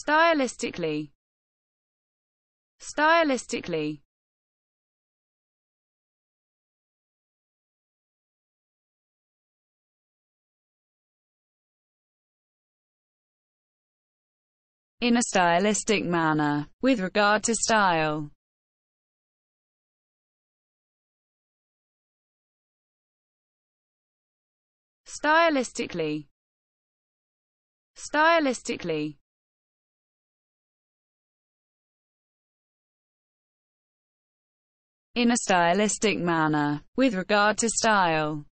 Stylistically. Stylistically. In a stylistic manner. With regard to style. Stylistically. Stylistically. In a stylistic manner. With regard to style.